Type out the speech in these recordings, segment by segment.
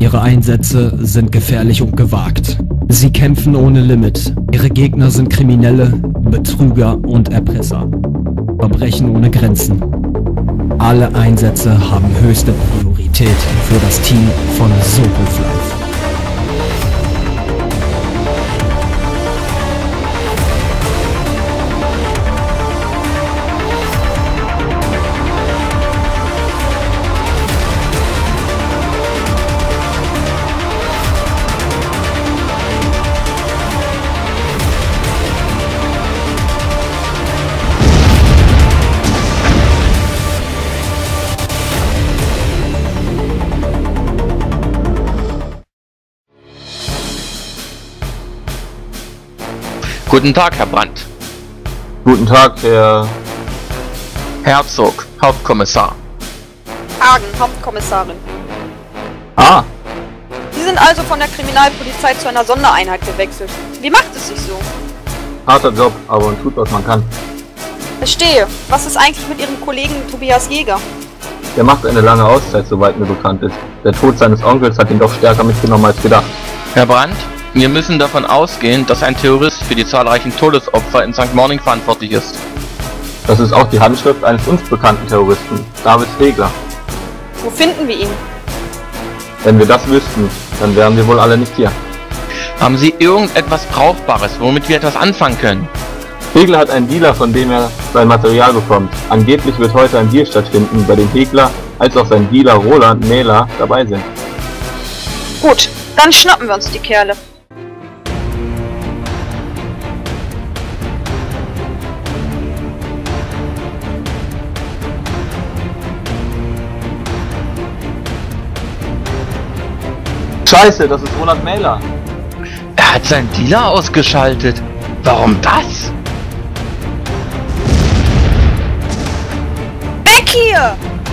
Ihre Einsätze sind gefährlich und gewagt. Sie kämpfen ohne Limit. Ihre Gegner sind Kriminelle, Betrüger und Erpresser. Verbrechen ohne Grenzen. Alle Einsätze haben höchste Priorität für das Team von Sokof Life. Guten Tag, Herr Brandt. Guten Tag, Herr Herzog, Hauptkommissar. Hagen, Hauptkommissarin. Ah, Sie sind also von der Kriminalpolizei zu einer Sondereinheit gewechselt. Wie macht es sich so? harter Job, aber man tut, was man kann. Verstehe. Was ist eigentlich mit Ihrem Kollegen Tobias Jäger? Der macht eine lange Auszeit, soweit mir bekannt ist. Der Tod seines Onkels hat ihn doch stärker mitgenommen als gedacht. Herr Brandt, wir müssen davon ausgehen, dass ein Terrorist für die zahlreichen Todesopfer in St. Morning verantwortlich ist. Das ist auch die Handschrift eines uns bekannten Terroristen, David Hegler. Wo finden wir ihn? Wenn wir das wüssten, dann wären wir wohl alle nicht hier. Haben Sie irgendetwas Brauchbares, womit wir etwas anfangen können? Hegler hat einen Dealer, von dem er sein Material bekommt. Angeblich wird heute ein Deal stattfinden, bei dem Hegler als auch sein Dealer Roland Mähler dabei sind. Gut, dann schnappen wir uns die Kerle. Scheiße, das ist Roland Mähler. Er hat seinen Dealer ausgeschaltet. Warum das? Weg hier!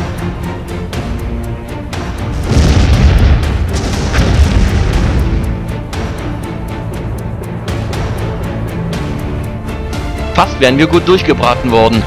Fast wären wir gut durchgebraten worden.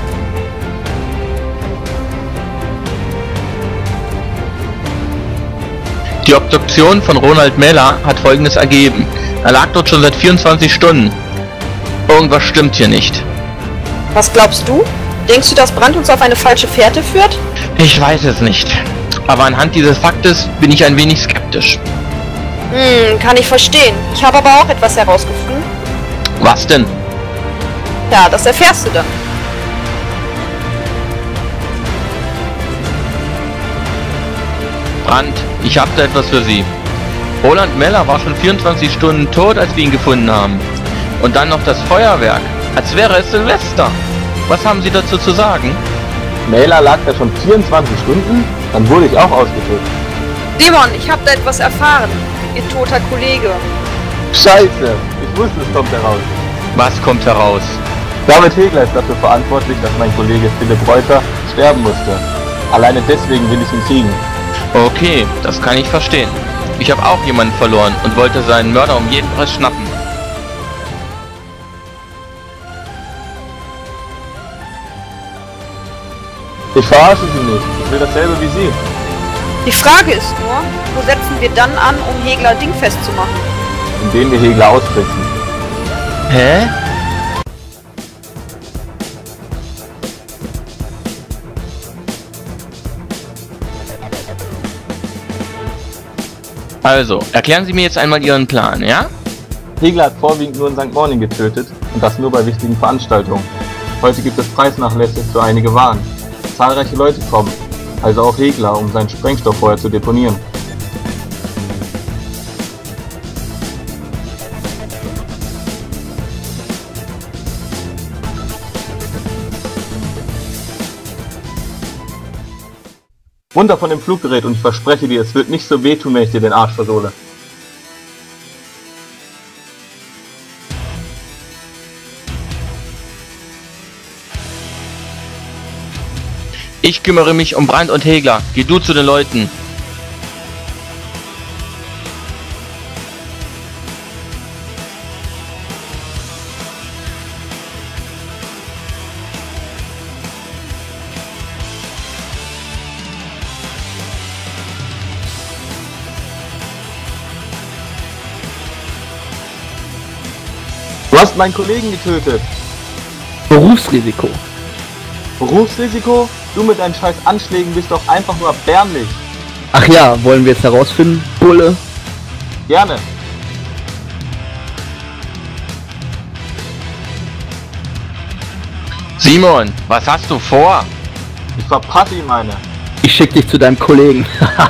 Die Obduktion von Ronald Mähler hat Folgendes ergeben. Er lag dort schon seit 24 Stunden. Irgendwas stimmt hier nicht. Was glaubst du? Denkst du, dass Brandt uns auf eine falsche Fährte führt? Ich weiß es nicht. Aber anhand dieses Faktes bin ich ein wenig skeptisch. Kann ich verstehen. Ich habe aber auch etwas herausgefunden. Was denn? Ja, das erfährst du dann. Brandt, ich habe da etwas für Sie. Roland Mähler war schon 24 Stunden tot, als wir ihn gefunden haben. Und dann noch das Feuerwerk, als wäre es Silvester. Was haben Sie dazu zu sagen? Mähler lag da schon 24 Stunden? Dann wurde ich auch ausgetötet. Simon, ich habe da etwas erfahren. Ihr toter Kollege. Scheiße, ich wusste, es kommt heraus. Was kommt heraus? David Hegler ist dafür verantwortlich, dass mein Kollege Philipp Reuter sterben musste. Alleine deswegen will ich ihn kriegen. Okay, das kann ich verstehen. Ich habe auch jemanden verloren und wollte seinen Mörder um jeden Preis schnappen. Ich verarsche Sie nicht. Ich will dasselbe wie Sie. Die Frage ist nur, wo setzen wir dann an, um Hegler dingfest zu machen? Indem wir Hegler auspressen. Hä? Also, erklären Sie mir jetzt einmal Ihren Plan, ja? Hegler hat vorwiegend nur in St. Morning getötet und das nur bei wichtigen Veranstaltungen. Heute gibt es Preisnachlässe für einige Waren. Zahlreiche Leute kommen, also auch Hegler, um seinen Sprengstoff vorher zu deponieren. Runter von dem Fluggerät und ich verspreche dir, es wird nicht so wehtun, wenn ich dir den Arsch versohle. Ich kümmere mich um Brandt und Hegler. Geh du zu den Leuten. Du hast meinen Kollegen getötet. Berufsrisiko. Berufsrisiko? Du mit deinen scheiß Anschlägen bist doch einfach nur erbärmlich. Ach ja, wollen wir jetzt herausfinden, Bulle? Gerne. Simon, was hast du vor? Ich verpasse ihm eine. Ich schick dich zu deinem Kollegen.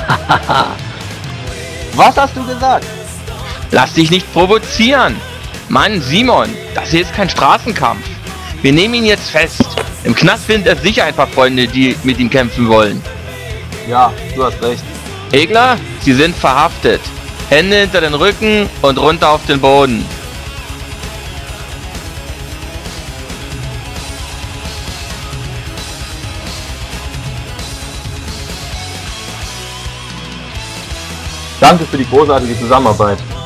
Was hast du gesagt? Lass dich nicht provozieren. Mann, Simon, das hier ist kein Straßenkampf. Wir nehmen ihn jetzt fest. Im Knast findet er sicher ein paar Freunde, die mit ihm kämpfen wollen. Ja, du hast recht. Egler, Sie sind verhaftet. Hände hinter den Rücken und runter auf den Boden. Danke für die großartige Zusammenarbeit.